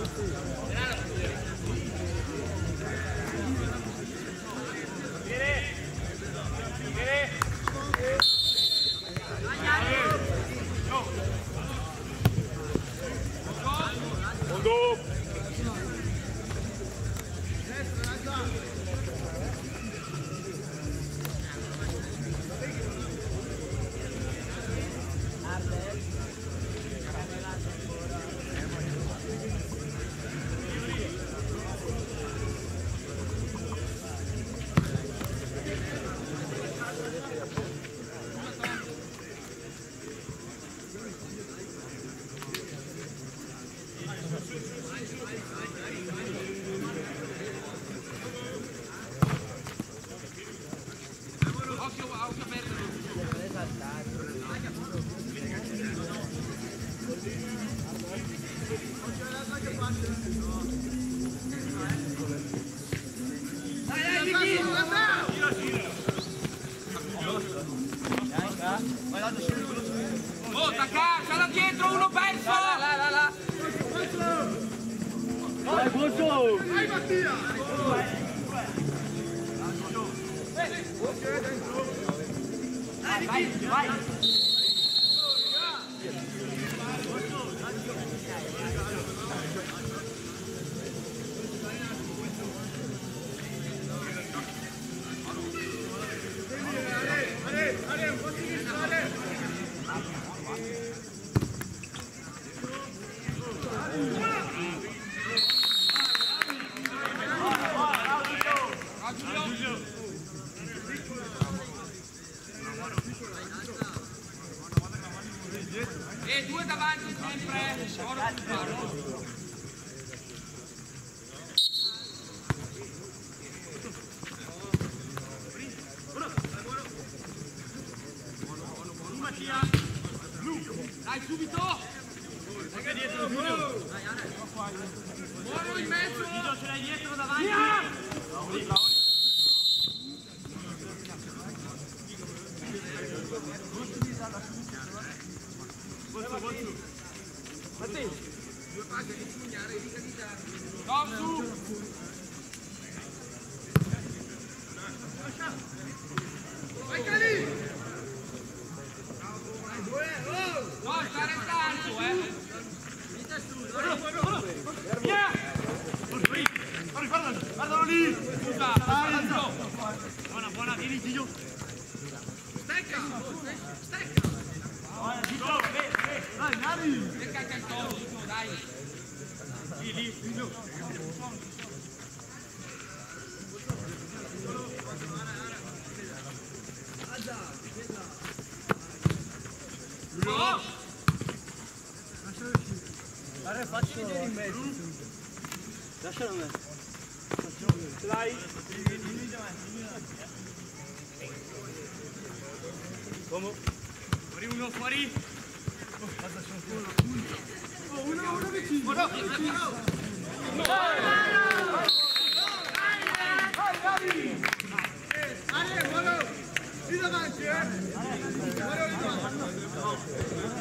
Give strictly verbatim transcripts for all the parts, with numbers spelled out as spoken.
Oh, tacca, c'è là dietro, uno perso! Là, là, là, là. Vai, Bosso! Vai, Mattia! Vai, vai, vai! E due davanti sempre, oro sul palo. Dai subito! Dai dietro, muovo in mezzo! Ce l'hai dietro davanti! Via! Due passi di pugnare e dica di dare. No, su! Vai Cali! No, sta restando, eh! Via! Guardalo lì! Scusa, buona, buona, vieni Gigio! stecca! Stecca! Dai, Nari! Stecca anche il toro, dai! Lì, lì, Gigio! No! Guarda, faccio in mezzo. Lascialo a me. Dai. Come? Fuori uno, fuori! Oh, uno, uno vicino. Uno vicino. Ale, buono! Lì davanti, eh! Buono lì davanti!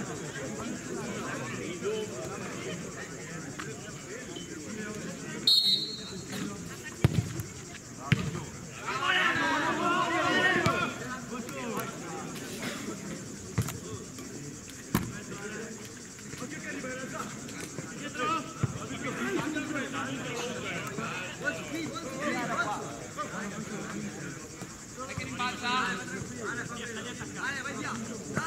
Dai che rimbalza! Ale, vai via!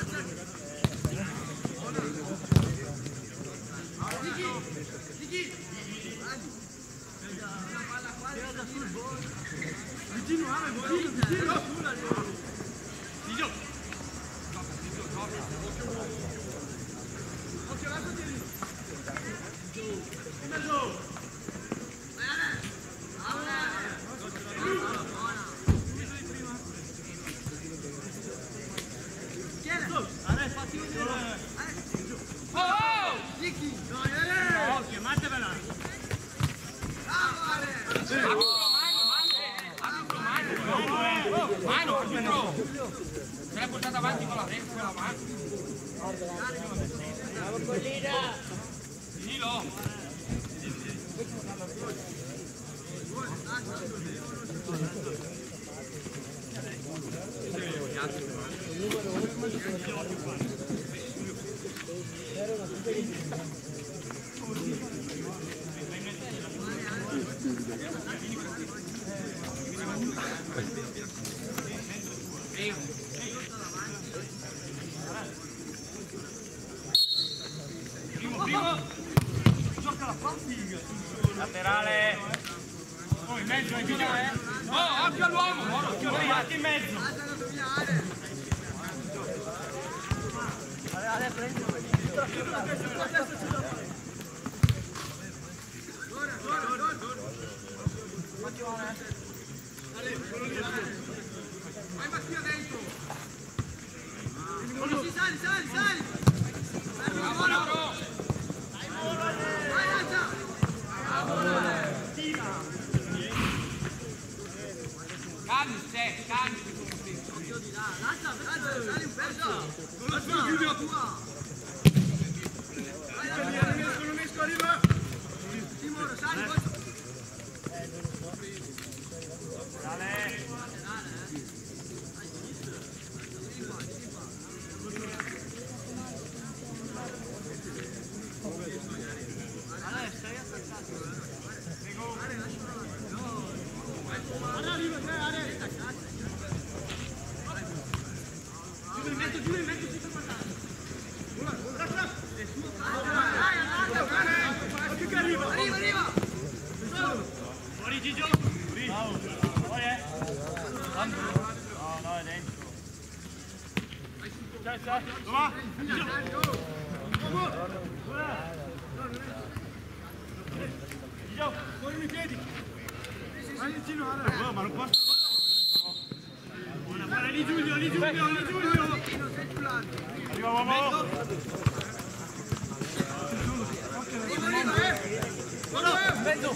Vicino, Ale, vicino, vicino! Gigio! Occhio, lasciati lì! In mezzo! Oh! Vicky! Dai, Ale! Oh, chiamatevela. Bravo, Ale! Arbitro, mano, mano! Arbitro, mano! Mano, arbitro! Se l'hai portata avanti con la destra, con la mano! Bravo, collina. Sì, lo! Laterale. Oh, in mezzo è video, eh? Oh, occhio all'uomo, occhio all'uomo. Anche in mezzo. Vai Mattia dentro! Sali, sali, sali! Sali! Bravo, Lauro. Vai, Lazza! Calmi, c'è, calmi. Lazza, Lazza, sali un pezzo! Non la sua, chiudi la tua! Vai, Lazza! Non riesco, arriva! Timoro, sali, poi! Arriva, arriva! Fuori Gigio. Fuori, eh. No, no, è dentro. Ciao, ciao. Dove va? Gigio. Gigio, fuori i piedi. Vai vicino, allora. Ma non posso. Buona, buona, lì Giulio, lì Giulio, lì Giulio. Arriva uomo. Arriva, arriva, eh! Buono, mezzo.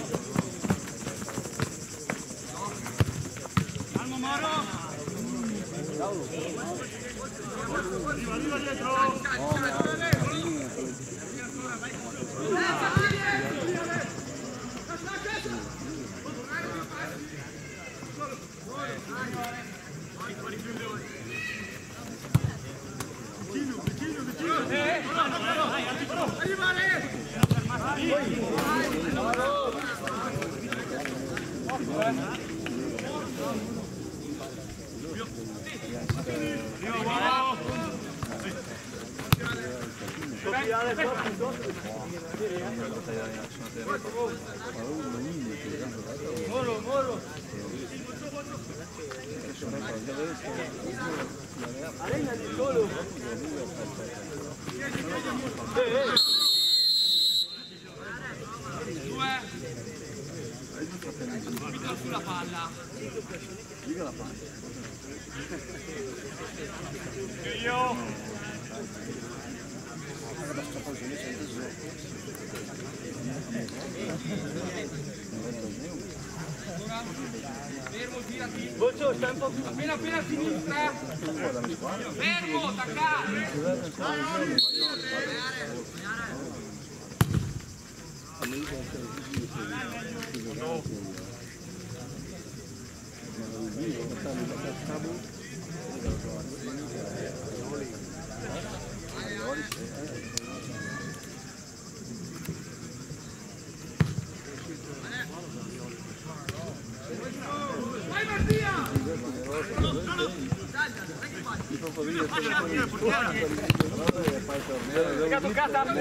Calmo Moro. Arriva, arriva dietro. Moro, Moro. Arena di solo. Due. Subito sulla palla. Dica la palla. Io. Fermo, girati. Boccio, sta un po' più. Appena appena a sinistra. Fermo, attaccato. Vai Mattia! Mi fa venire Che ha toccata a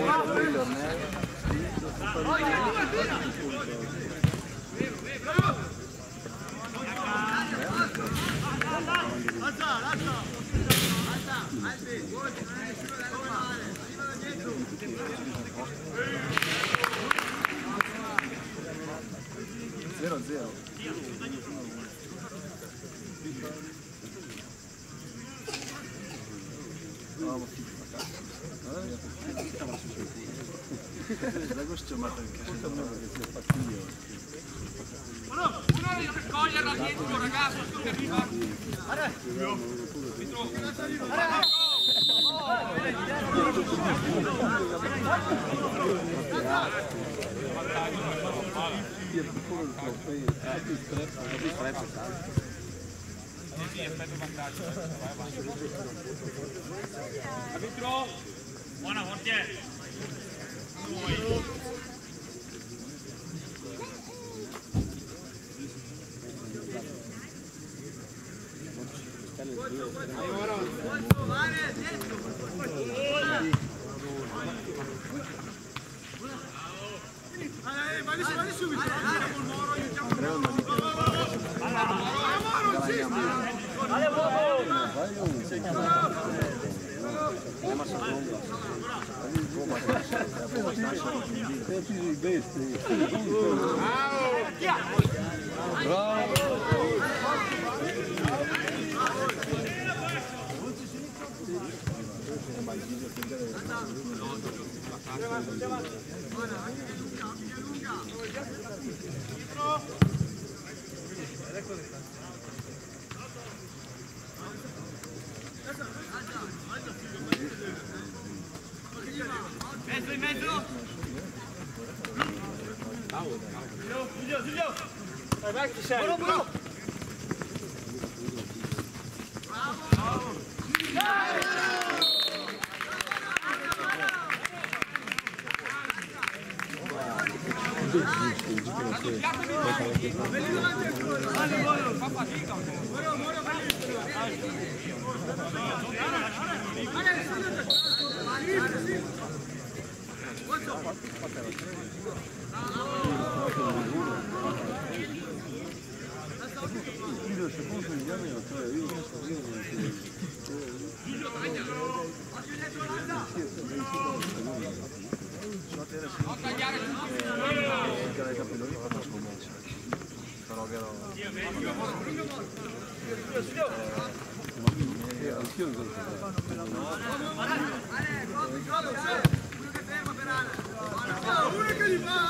Lazza, Lazza! Lazza, Albi, vuoi, non è nessuno da male, arriva da dietro! zero a zero. No, ma figlio, ma cazzo. Da questo ma perché si è fastidio. Uno deve coglierla dietro, ragazzo, che arriva. Dietro. via piccolo il corpo e ha più stress, ha più stress. Sì, aspetta vantaggio. Vai avanti. Arbitro! Buona portiere! Vai su, vai subito! Mezzo in mezzo! Giulio, Giulio! Vai, vai, chi sei? Bravo, bravo! Bravo! Fa fatica! Io secondo gli anni ho tre, io non so io non Non tagliare i capelli fa una scommessa. Però che ero anch'io in Uno che gli fa,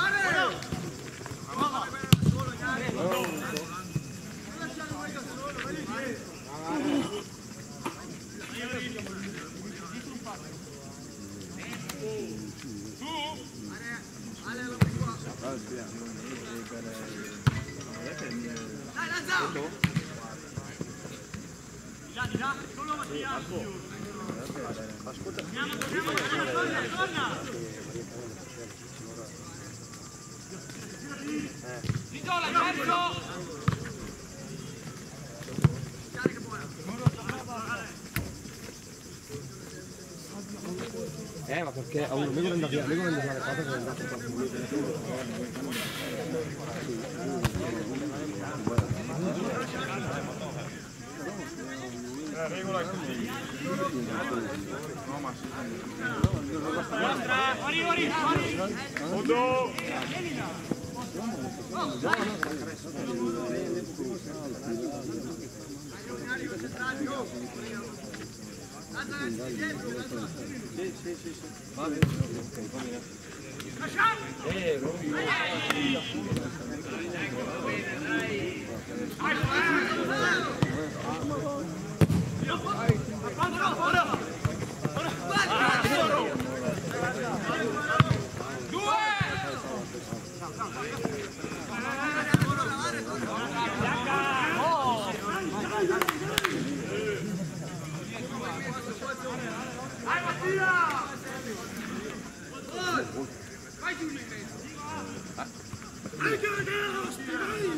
Nicola, terzo! Eh, ma perché a un amico non andato via, amico non è andato via, è andato la regola è così. No, ma si fuori, fuori, fuori! Odo! Sì, sì, sì, sì. Va bene. Eh, vai Mattia! Vai Giulio! Anche la nostra!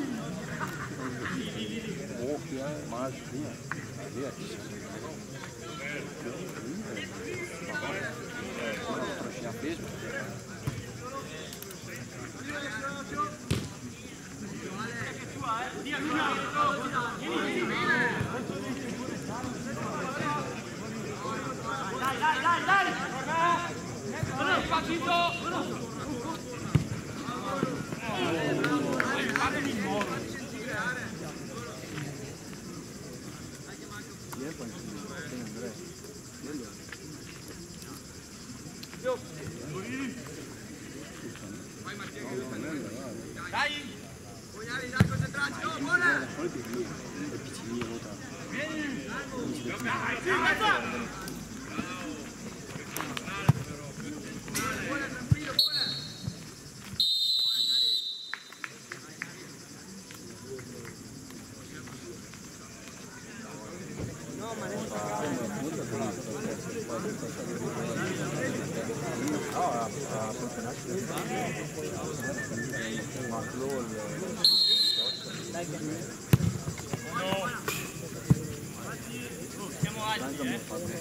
Oh, che è magica. Via. Trascina peso. Dai, dai, dai, dai! Partito! Dai! Vogliamo dai concentrazione, buona! Buona, tranquillo, buona! Siamo alti, eh?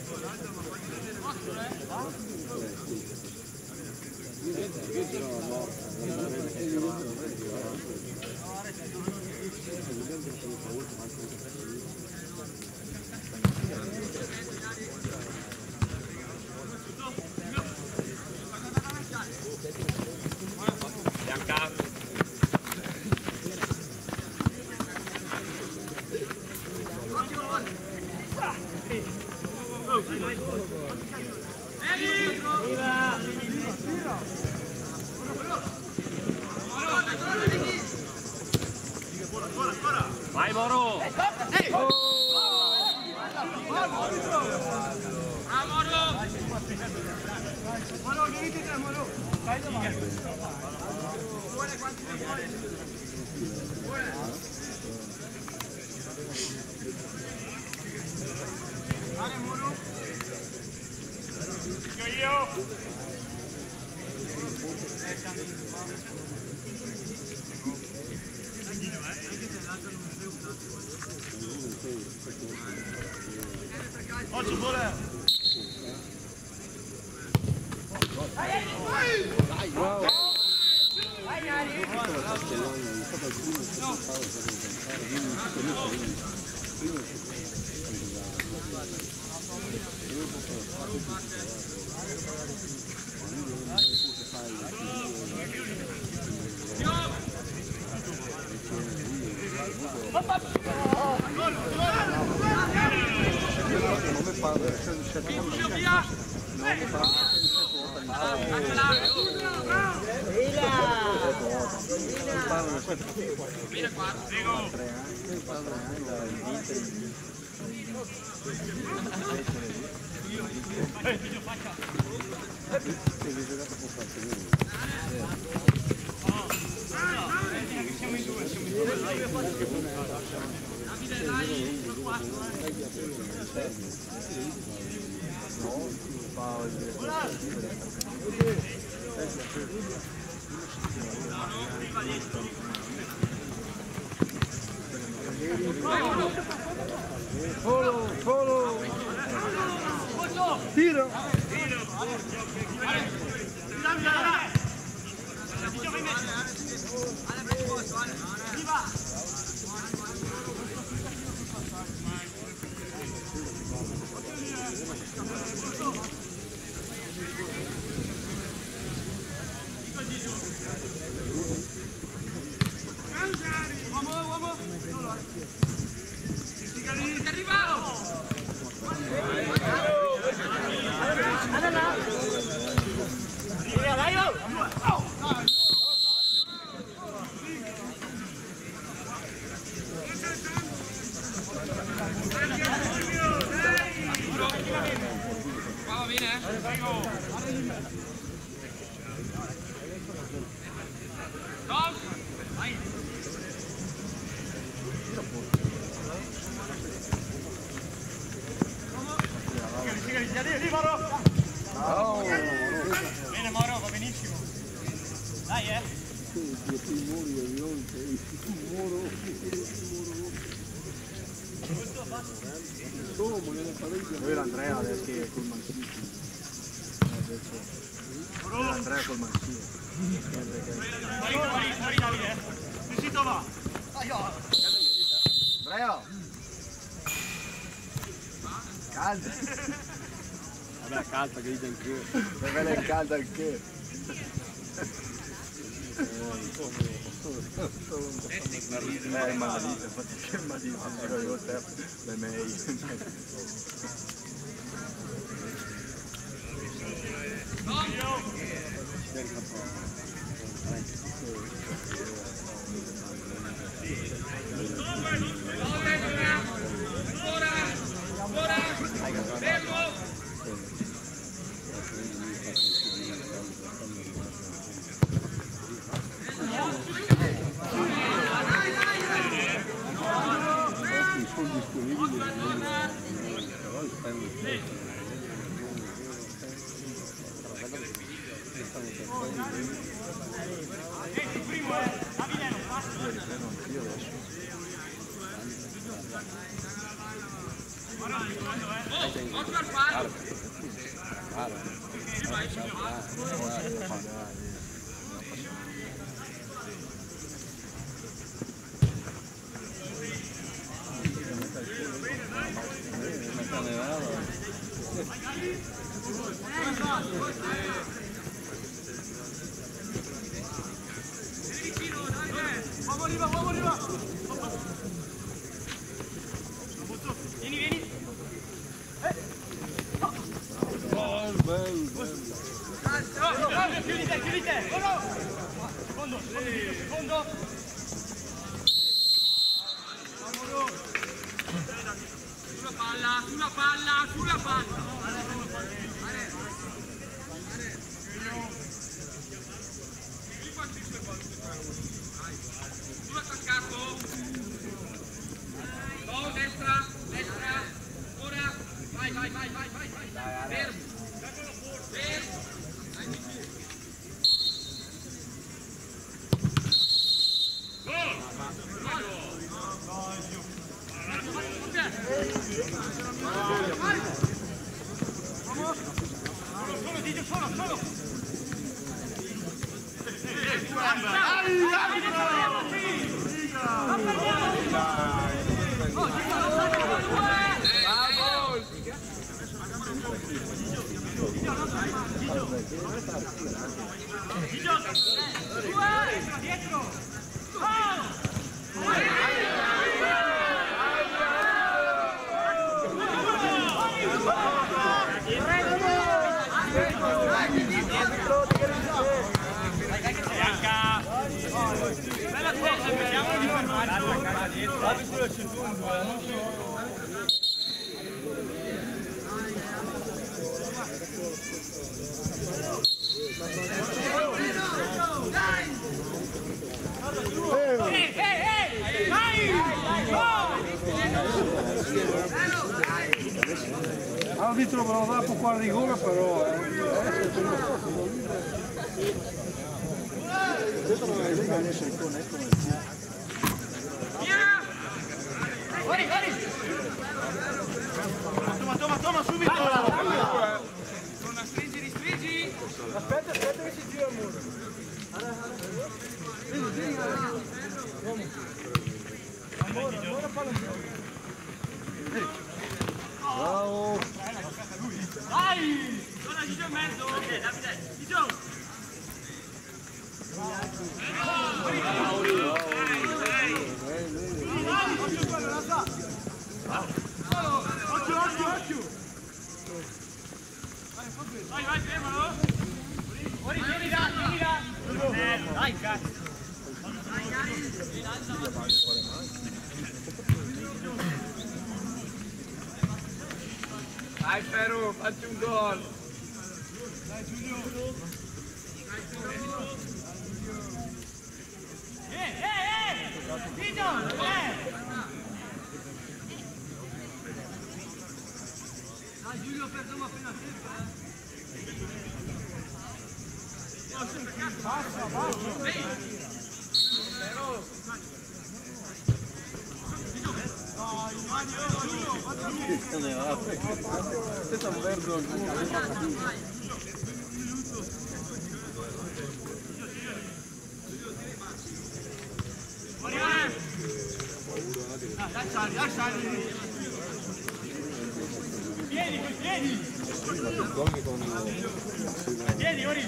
Vai Moro! Moro, venite te, Moro. Dai davanti. Buone quanti ne vuoi? Buone. Dai Moro. Io io. Oggi vuole! Dai, bravo! Non mi parla, c'è un certo non mi parla. Vieni qua, prego. Siamo in due, siamo in due. Davide, dai, sono quattro, Follow, follow. Tiro. Qua bene, eh? Prego. Tom, vai. Lì, Moro! Oh. Bene Moro, va benissimo. Dai, eh! Lui era Andrea adesso che col mancino. Andrea col mancino. Fuori, fuori, fuori Davide! Vestito va! Andrea! Calda! Vabbè, calda che dice anche. Vabbè, è calda anche. Eh, ma lì, infatti c'è ma lì, però io te, le mei. Occhio al fallo! Vamos arriba, vamos arriba. Vieni, vieni. Bello, bello, bello. Chiudi te, chiudi te. Fondo, fondo. Sulla palla, sulla palla, sulla palla! Sull'attaccato! No, destra, destra! Ora! Vai, vai, vai, vai, vai, vai! Fermo! Fermo! Solo, Didio, solo, solo. L'arbitro me lo dà un po' al rigore però, eh. Fuori, fuori! Toma, toma, toma, subito! Torna, stringi, ristringi! Aspetta, aspetta che si gira il muro. Amore, amore, fallo. Bravo! Dai! Torna Gigio in mezzo! Ok, Davide! Gigio! Occhio, occhio, occhio! Vai, vai, fermalo! Fuori, vieni là, vieni là! Dai, cazzo! Dai Ferro, facci un gol! Dai Giulio! Eh, eh, eh! Gigio! Eh! Dai Giulio, perdiamo appena tempo, eh! Basta, basta! Questo ne va, questo è un verbo al Lasciali, lasciali! Vieni, vieni! Vieni, Ori!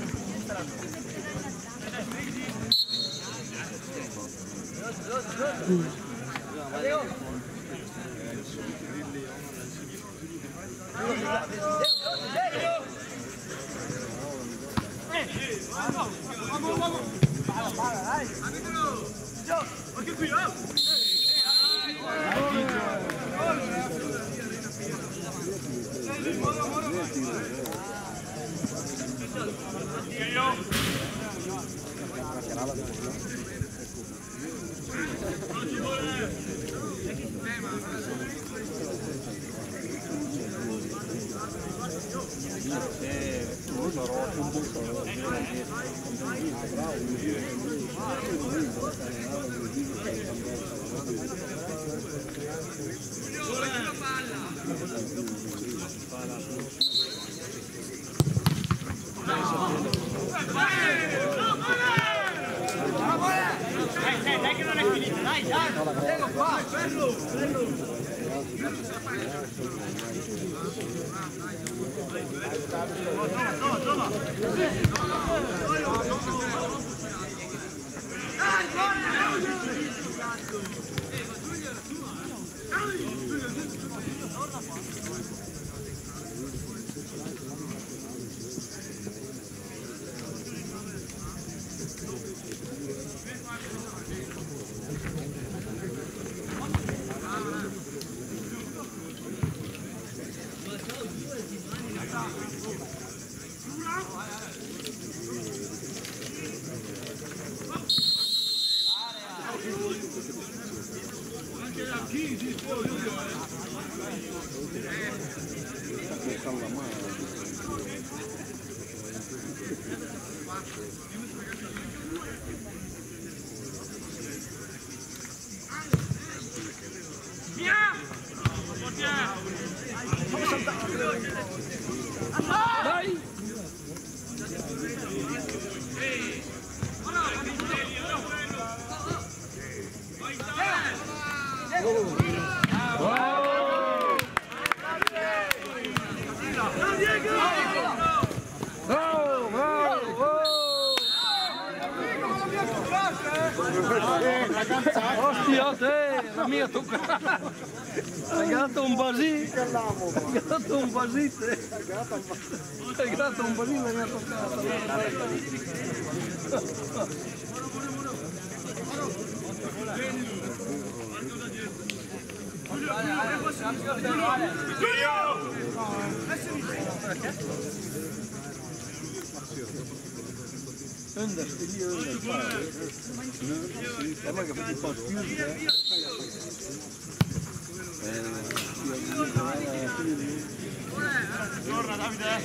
Vamos, vamos! Pala, pala, dai! Anche qui, eh! Eh, non sarò un po' solo. Ostia, te, la mia toccata. Hai dato un basì. Hai dato un basì, te. Hai dato un basì, la mia toccata. Under, lì under. E poi che fai un po' chiuso. Torna Davide.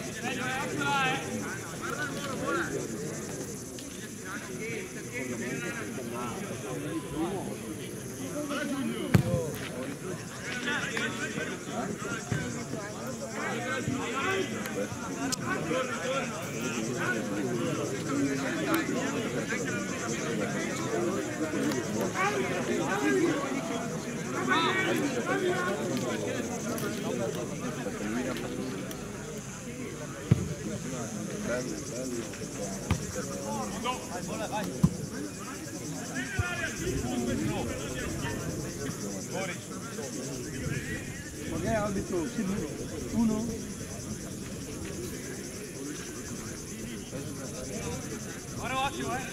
Magari arbitro, uno. Guarda occhio, eh.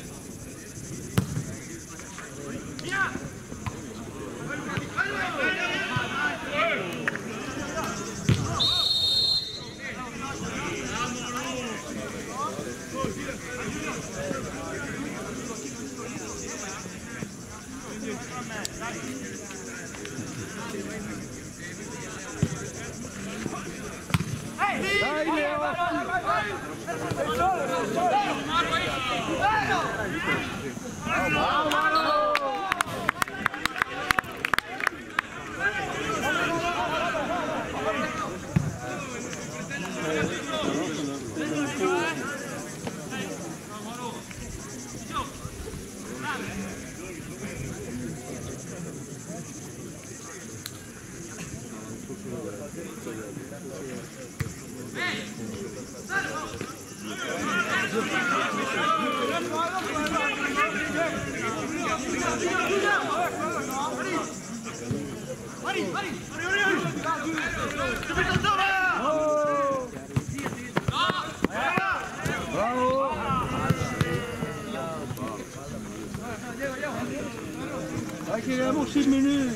Dai Leo! Dai che abbiamo sei minuti.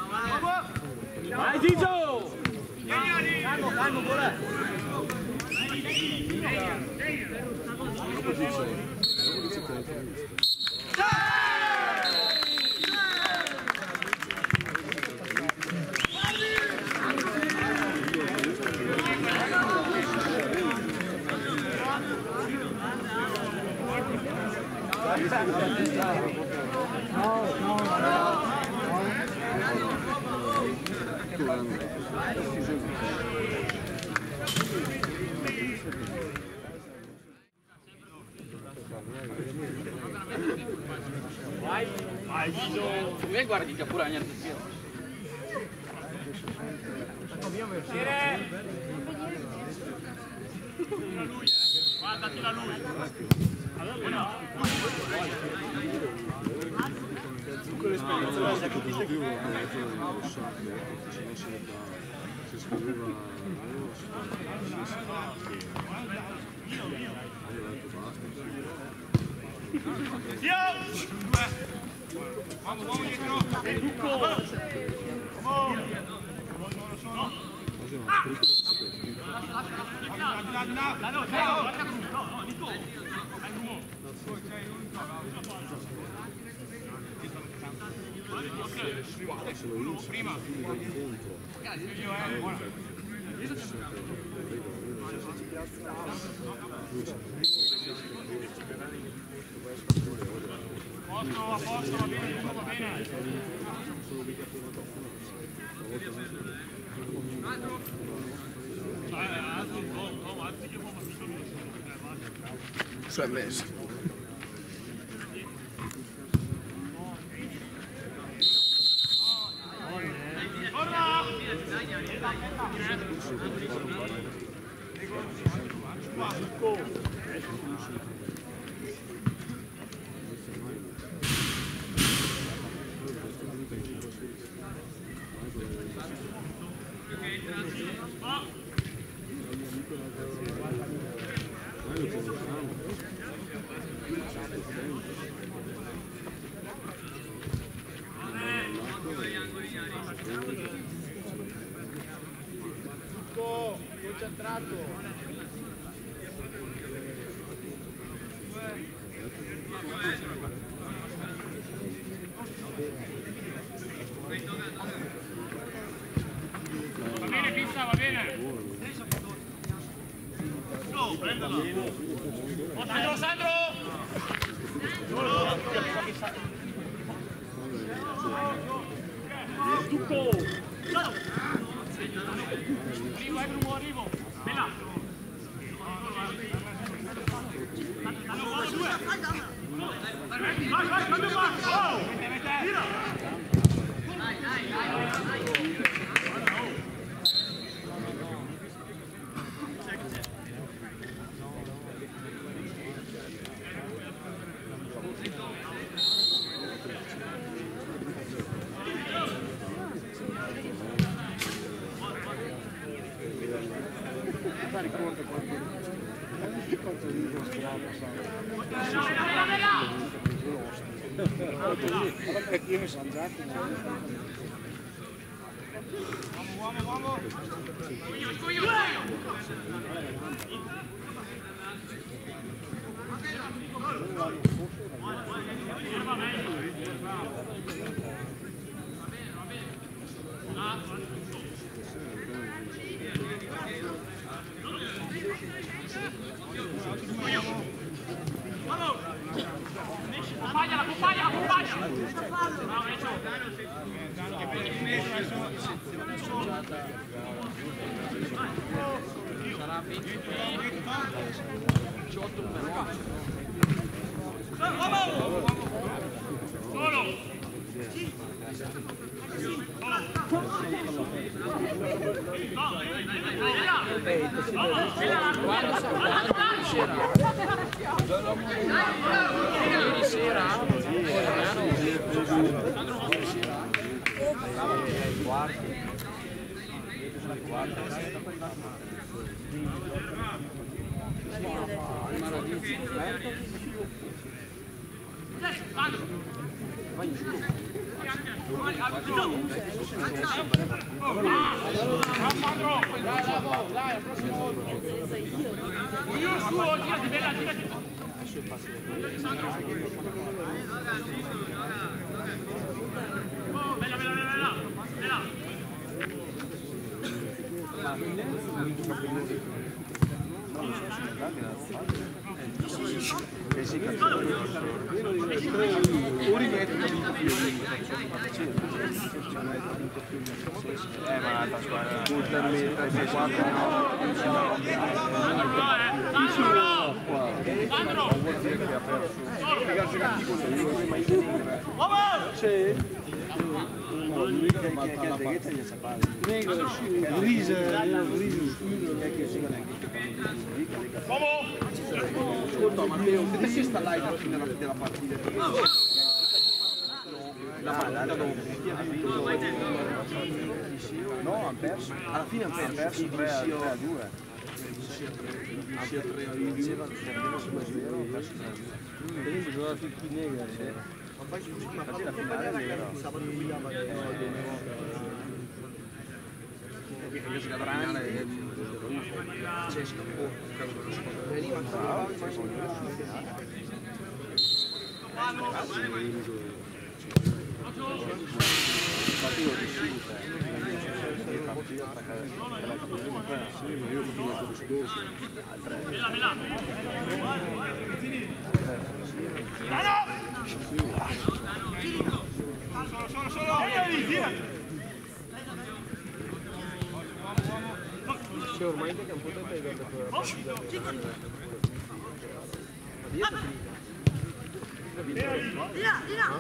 Vai Gigio! Calmo, calmo, calmo, E guardi che pure niente più. Guardati da lui. Con l'esperienza la sa capire più la ragione dello sciacquo, se no se ne fa, se scriveva Vamos, vamos dietro! Prima! Posto, a posto, va bene, va bene. Si è messo. Concentrato. Va bene, pizza, va bene. No, prendilo. Sandro, Sandro! Tutto! Arrivo, arrivo, arrivo. Bella. Vai, vai, vai, cambio passo. Oh! Tira. Dai, dai, dai. Ricorda quanto vivo strada allora perché mi sono già Vamos, vamos, vamos. Io, io, io. Accompagna, accompagna, accompagna! Bravo, Enzo! Sarà venti diciotto per Solo! Ieri sera Vai Bella, bella, bella, bella. Eh ma la squadra Ascolta Matteo, che si sta là alla fine della partita? La partita dopo no, hanno perso, alla fine hanno perso tre a due. Quindi giocava tutti negri. Infatti la finale era io si cadrà e c'è scappo C'è ormai che un po' di tempo Via, via!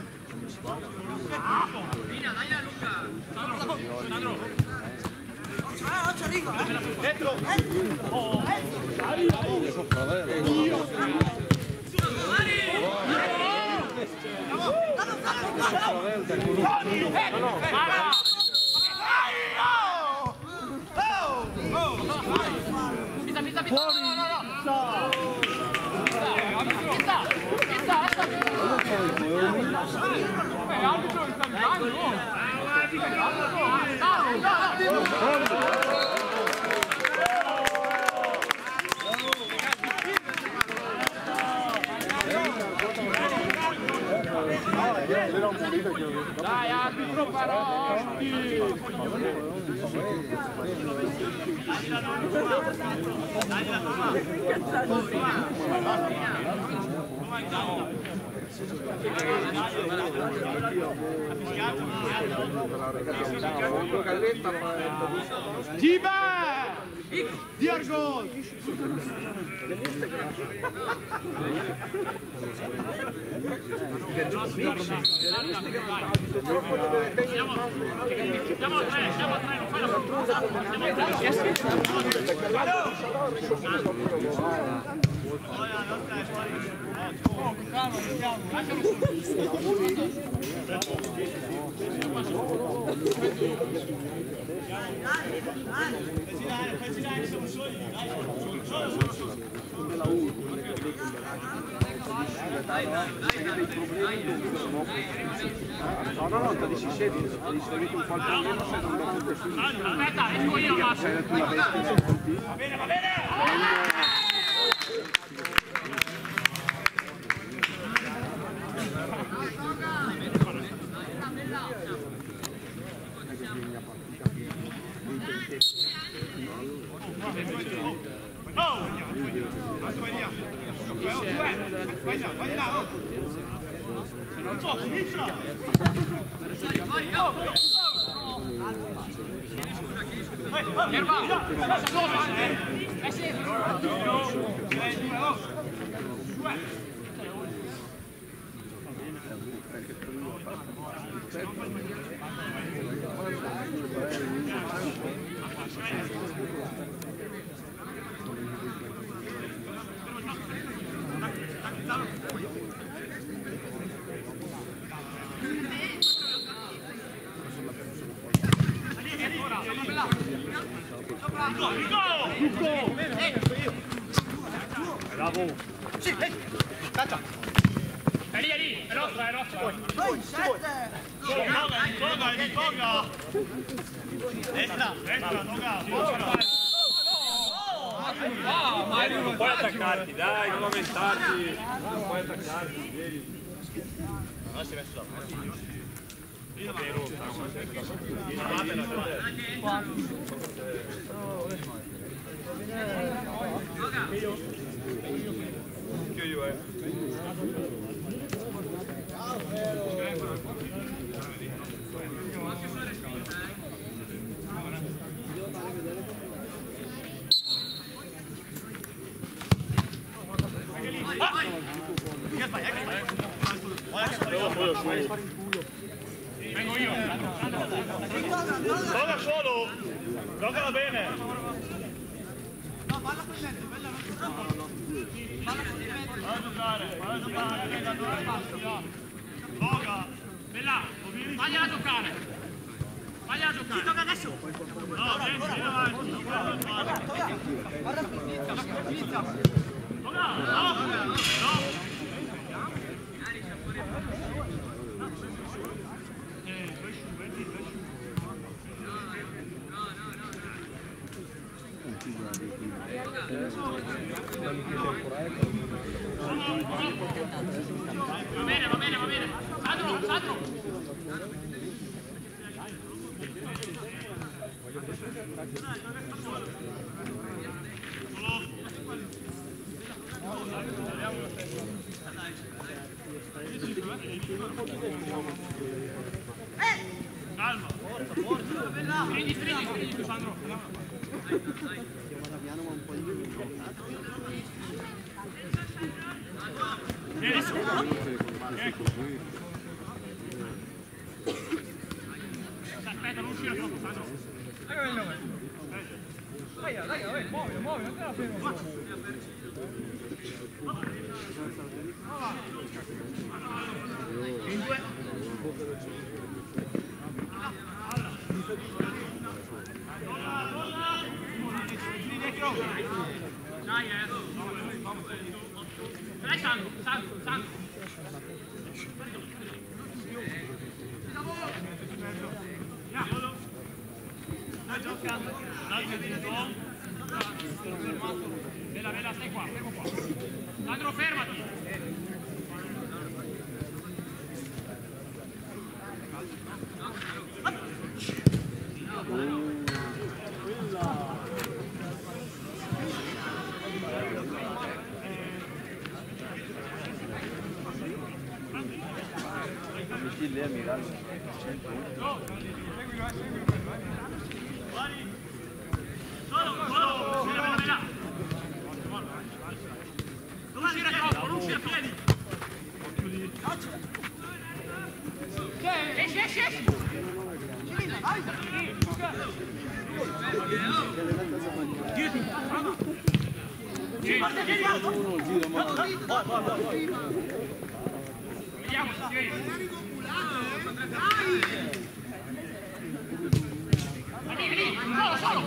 Via, dai la Luca! Sandro, Sandro! Ah, c'è Rico! Dentro! Oh! Pizza, pizza, pizza! No, no, no! Pizza! Pizza! Beh, arbitro italiano! Dai, arbitro Paroschi! Tiba! Diargol! Siamo a tre, siamo a tre, non fai la fortuna! no no no ti si sedi ti sedi un po' Aspetta, esco io, Massimo! Va bene, va bene! È lì, è lì, è nostra, è nostra. Toga, toga, toga. Destra, destra, toga. Ah, ma Non puoi attaccarti, dai, non aumentarti. Non puoi attaccarti, vieni. No, si è messo da Anch'io io, eh. vengo io. Toga solo. Toga va bene. Falla giocare, falla giocare. Toga. Bella, faglia a giocare. Faglia a giocare. Chi tocca adesso? No, vieni, vieni avanti. Guarda qui, inizia. Toga, no, no. Va bene, va bene, va bene. Sandro, Sandro. Calma. Stringi, stringi, stringi, Sandro. Vieni su. Aspetta, non uscire troppo, Sandro. Dai, dai, dai, muovilo, muovilo, non te la fermo. In due. Dai, eh. Dai, Sandro, Sandro, Sandro. Dai, gioca. Dai, dentro. Bella, bella, stai qua, fermo qua. Sandro, fermati. Lì a Milano. Solo, solo. Bella, bella. Non uscire troppo, non uscire a piedi. Esci, esci, esci. Girati. Vediamo se si vede. Vieni, vieni, solo, solo.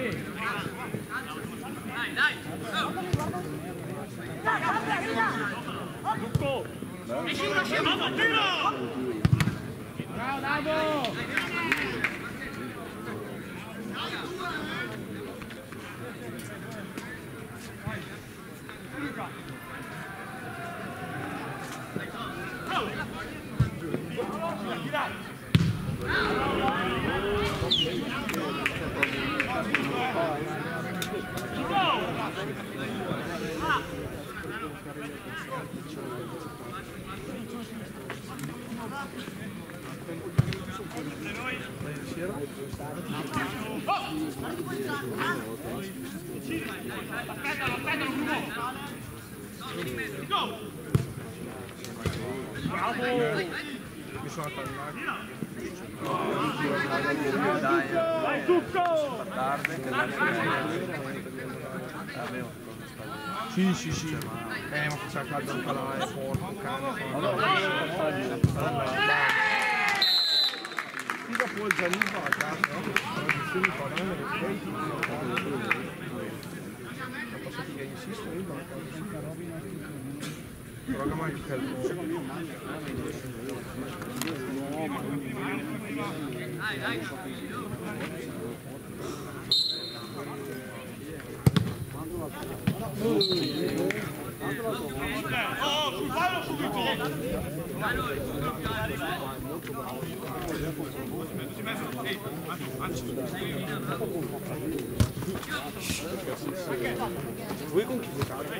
Dai, dai. Esci uno, esci uno. Bravo, Davo. Aspettalo, aspettalo, Bruno. Bravo! Mi sono tagliato. Vai, Zucco! Tarde, che la Sì, sì, sì. Eh, ma faccia caldo anche là, è forte, cane. Sì, dopo il Gianni va a casa, no? Si mi fa bene, poi ti dico, che insisto, io non Però che manca il Dai, dai. Oh, sul fallo subito! Voi con chi giocate?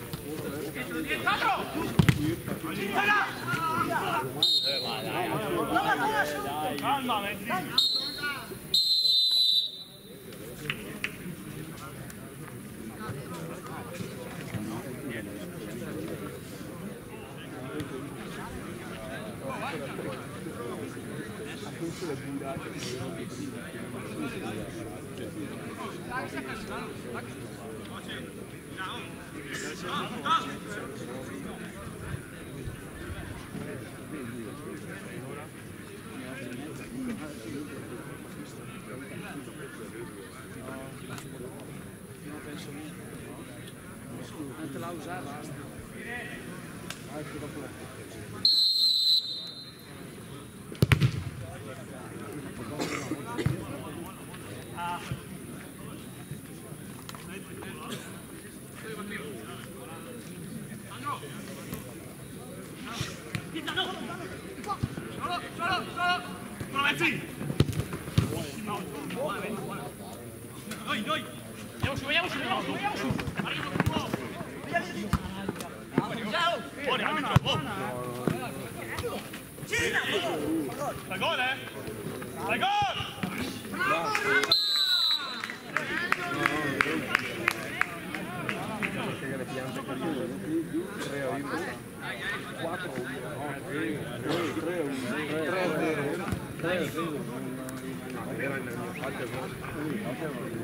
Calma, metti! Non te la usava? Noi, noi! Andiamo su, andiamo su, andiamo su, andiamo su! Arrivo con l'uomo! Fuori, arbitro, oh! Fai gol, eh? Fai gol! Che le piante tre a uno, quattro a uno, tre a uno, tre a uno. Era nel mio fatto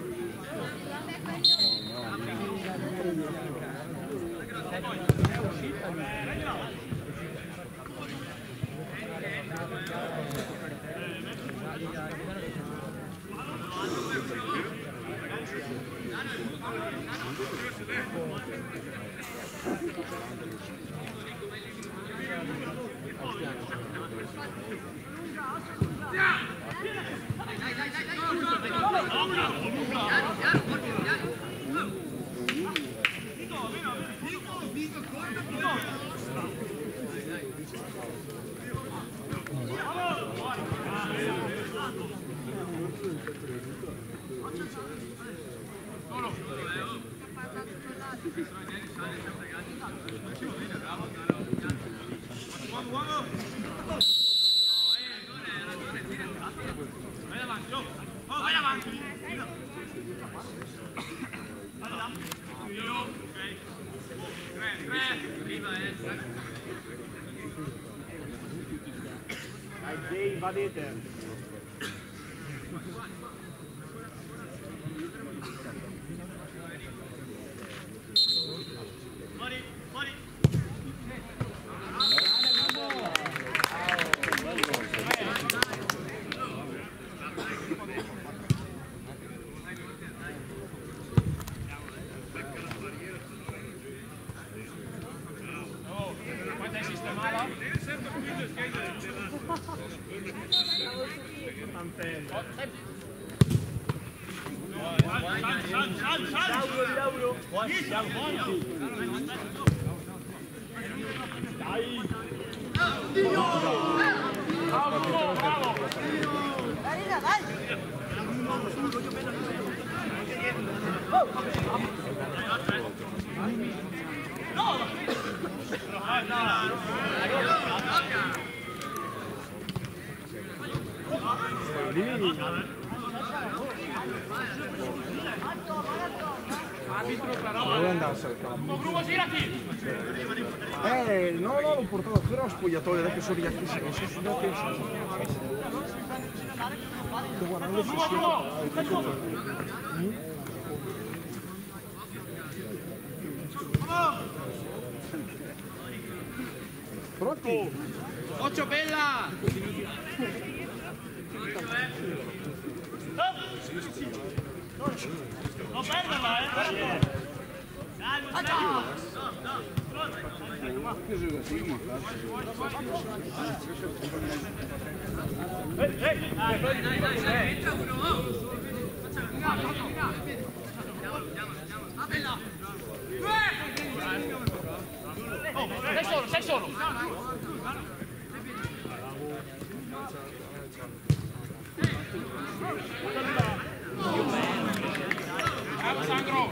Vadete. Fuori, fuori! Quanto hai sistemato? Dove andasse al campo? Bruno, girati! Eh, no, no, l'ho portato pure allo spogliatoio, adesso sono riacchi se non si sono guarda, non ci pronti? Occhio bella! Non perderla, eh! Calma, calma! No, no, Che gioca sì, Sei solo, sei solo! Bravo Sandro!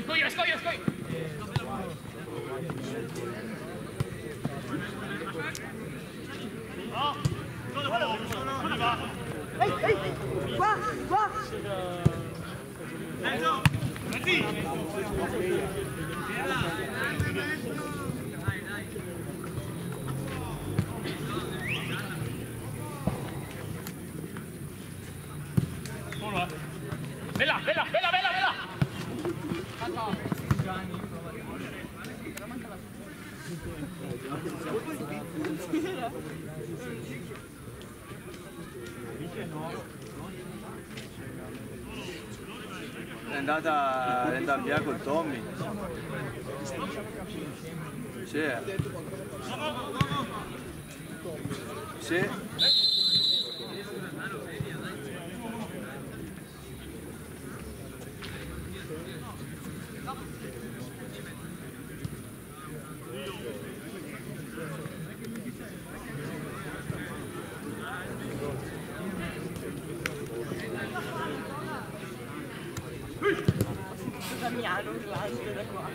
Escoglio, escoglio, escoglio! No! Dove va? Dove va? Ehi, ehi! Qua, qua! Enzo! Metti! Bella, bella, bella, bella, bella! È andata, è andata via col Tommy. Sì. eh. Sì. Damiano, classe da qua.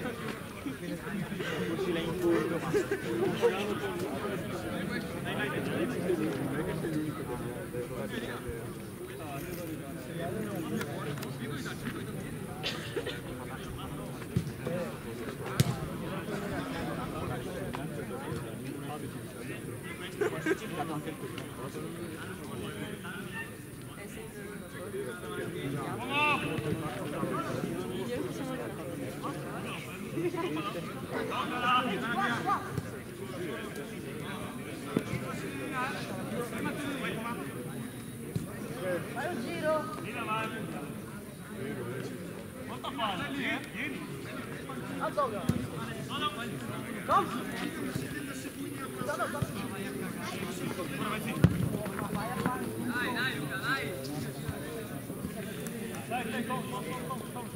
Vai un giro. Quanto fa? Vieni! Alzo. Come? Dai, dai, Luca, dai! Dai, dai, come, come, come, come.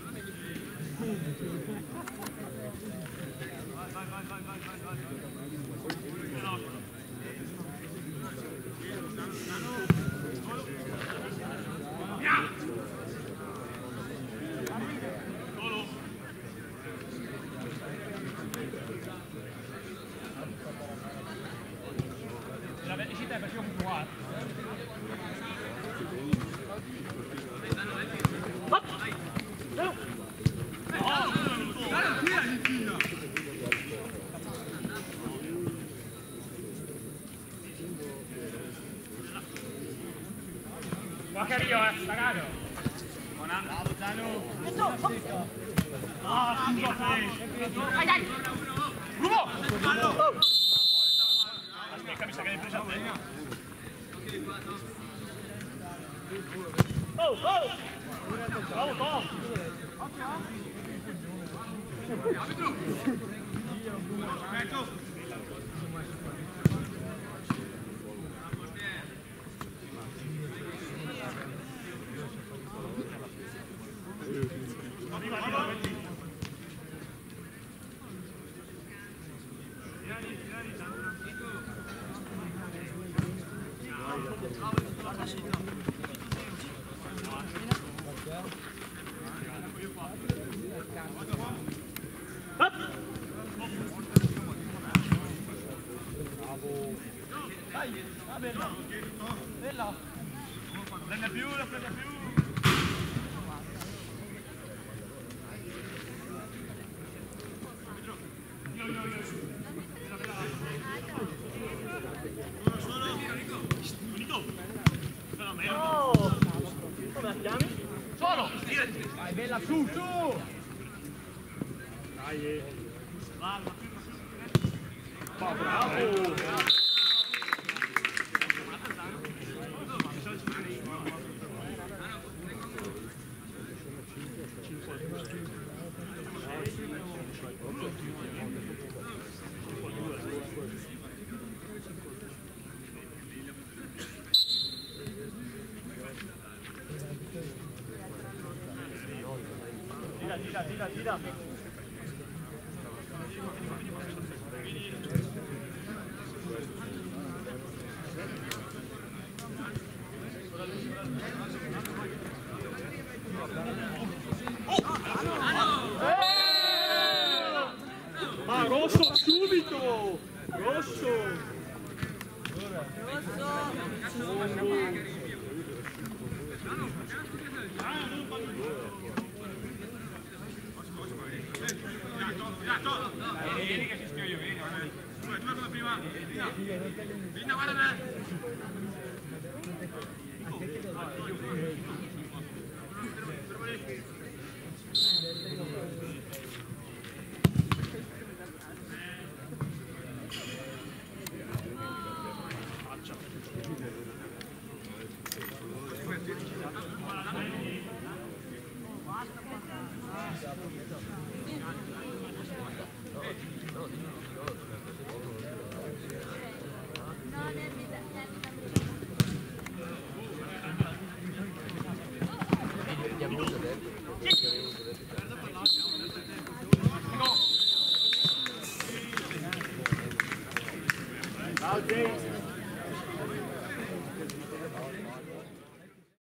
Vai, vai, vai, vai, vai, vai. La velocità è perché ho provato. Guarda Rio, eh, stagato. Bravo, Gianlu. Ah, cinque sei. Dai, dai. Rubo! Aspetta, mi sa che l'hai presa te. Oh, oh! Bravo, Tom! Prende più, la prende più! Oh! Come la chiami? Solo! Dai, bella, su, su! Dai! Va, Ma bravo! Tira, tira, tira, tira! Rosso! Rosso! Vieni che fischio io, vieni. Due, due come prima. Via. Vinna, guarda me.